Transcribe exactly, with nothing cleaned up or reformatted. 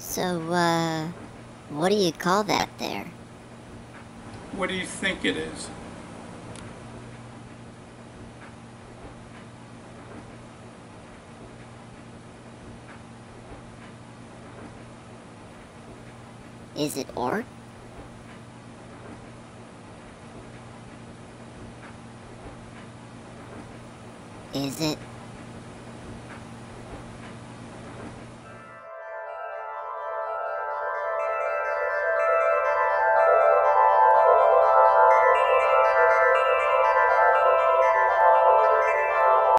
So, uh, what do you call that there? What do you think it is? Is it Ort? Is it